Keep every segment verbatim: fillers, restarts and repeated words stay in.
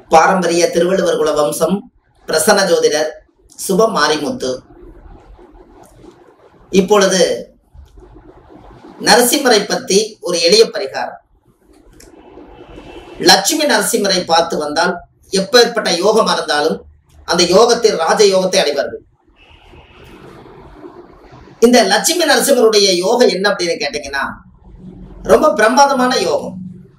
பாரம்பரிய திருவள்ளுவர் குல வம்சம் பிரசன்ன ஜோதிடர் சுப மாரிமுத்து. இப்பொழுது நரசிம்மரை பற்றி ஒரு எளிய பரிகாரம். லட்சுமி நரசிம்மரை பார்த்து வந்தால் எப்பேற்பட்ட யோகம் இருந்தாலும் அந்த யோகத்தில் ராஜ யோகத்தை அடைவார்கள். இந்த லட்சுமி நரசிம்மருடைய யோகம் என்ன அப்படின்னு கேட்டீங்கன்னா, ரொம்ப பிரமாதமான யோகம்.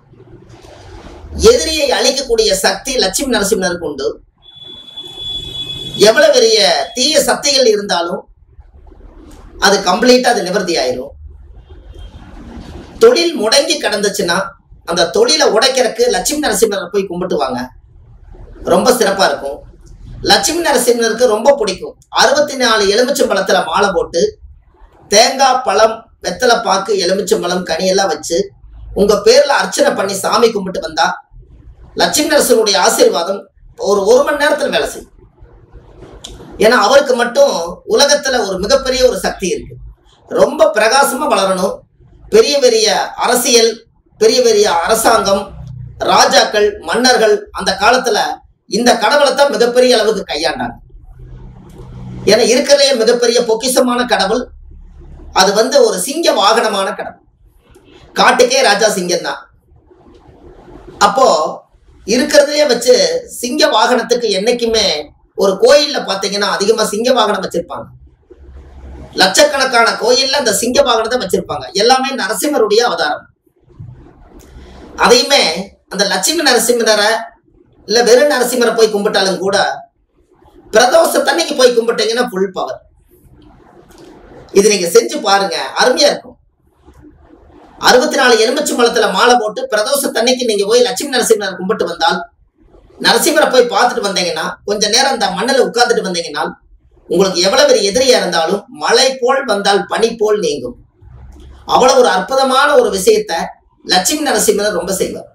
எதிரியை அழிக்கக்கூடிய சக்தி லட்சுமி நரசிம்மருக்கு உண்டு. எவ்வளவு பெரிய தீய சக்திகள் இருந்தாலும் அது கம்ப்ளீட்டா அது நிவர்த்தி ஆயிரும். தொழில் முடங்கி கிடந்துச்சுன்னா அந்த தொழிலை உடைக்கிறதுக்கு லட்சுமி நரசிம்மரை போய் கும்பிட்டுவாங்க, ரொம்ப சிறப்பா இருக்கும். லட்சுமி நரசிம்மருக்கு ரொம்ப பிடிக்கும். அறுபத்தி நாலு எலுமிச்சம்பழத்துல மாலை போட்டு தேங்காய் பழம் வெத்தலை பாக்கு எலுமிச்சம்பழம் கனியெல்லாம் வச்சு உங்க பேர்ல அர்ச்சனை பண்ணி சாமி கும்பிட்டு வந்தா லட்சுமி நரசிம்மருடைய ஆசீர்வாதம் ஒரு ஒரு மணி நேரத்துல வேலை செய்யும். ஏன்னா அவருக்கு மட்டும் உலகத்துல ஒரு மிகப்பெரிய ஒரு சக்தி இருக்கு. ரொம்ப பிரகாசமா வளரணும். பெரிய பெரிய அரசியல், பெரிய பெரிய அரசாங்கம், ராஜாக்கள், மன்னர்கள் அந்த காலத்துல இந்த கடவுளை தான் மிகப்பெரிய அளவுக்கு கையாண்டாங்க. ஏன்னா இருக்கிறதே மிகப்பெரிய பொக்கிஷமான கடவுள். அது வந்து ஒரு சிங்க வாகனமான கடவுள். காட்டுக்கே ராஜா சிங்கம் தான். அப்போ இருக்கிறதே வச்சு சிங்க வாகனத்துக்கு என்னைக்குமே ஒரு கோயில்ல பாத்தீங்கன்னா அதிகமா சிங்க வாகனம் வச்சிருப்பாங்க. லட்சக்கணக்கான கோயில்ல அந்த சிங்க வாகனத்தை வச்சிருப்பாங்க. எல்லாமே நரசிம்மருடைய அவதாரம். அதையுமே அந்த லட்சுமி நரசிம்மரை இல்ல வெறும் நரசிம்மரை போய் கும்பிட்டாலும் கூட பிரதோஷத்தன்னைக்கு போய் கும்பிட்டீங்கன்னா ஃபுல் பவர். இது நீங்க செஞ்சு பாருங்க, அருமையா இருக்கும். அறுபத்தி நாலு எலுமிச்சை பழத்துல மாலை போட்டு பிரதோஷத்தன்னைக்கு நீங்க போய் லட்சுமி நரசிம்மரை கும்பிட்டு வந்தால், நரசிம்மரை போய் பார்த்துட்டு வந்தீங்கன்னா, கொஞ்ச நேரம் அந்த மண்ணில் உட்கார்ந்துட்டு வந்தீங்கன்னா உங்களுக்கு எவ்வளவு பெரிய எதிரியா இருந்தாலும் மழை போல் வந்தால் பனி போல் நீங்கும். அவ்வளவு ஒரு அற்புதமான ஒரு விஷயத்த லட்சுமி நரசிம்மர் ரொம்ப செய்வார்.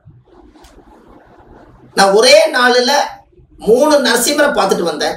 நான் ஒரே நாளில் மூணு நரசிம்மரை பார்த்துட்டு வந்தேன்.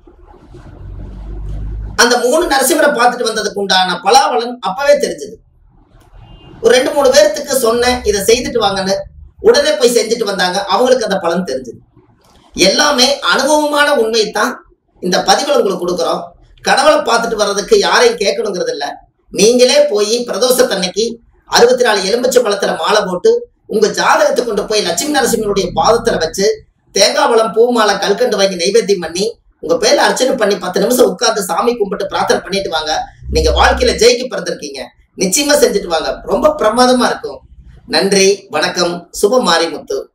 அந்த மூணு நரசிம்மரை பார்த்துட்டு வந்ததுக்கு உண்டான பலாபலன் அப்பவே தெரிஞ்சது. ஒரு ரெண்டு மூணு பேர்த்துக்கு சொன்னேன், இதை செய்துட்டு வாங்கன்னு. உடனே போய் செஞ்சுட்டு வந்தாங்க. அவங்களுக்கு அந்த பலன் தெரிஞ்சது. எல்லாமே அனுபவமான உண்மைத்தான் இந்த பதிவுல உங்களுக்கு கொடுக்குறோம். கடவுளை பார்த்துட்டு வர்றதுக்கு யாரையும் கேட்கணுங்கிறது இல்லை. நீங்களே போய் பிரதோஷத்தன்னைக்கு அறுபத்தி நாலு எலுமிச்சை பழத்துல மாலை போட்டு உங்க ஜாதகத்தை கொண்டு போய் லட்சுமி நரசிம்மருடைய பாதத்துல வச்சு தேங்காய் பழம் பூ மாலை கல்கண்டு வாங்கி நைவேத்தியம் பண்ணி உங்க பேர்ல அர்ச்சனை பண்ணி பத்து நிமிஷம் உட்கார்ந்து சாமி கும்பிட்டு பிரார்த்தனை பண்ணிட்டு வாங்க. நீங்க வாழ்க்கையில ஜெயிக்க பிறந்திருக்கீங்க. நிச்சயமா செஞ்சுட்டு வாங்க. ரொம்ப பிரமாதமா இருக்கும். நன்றி, வணக்கம். சுப மாரிமுத்து.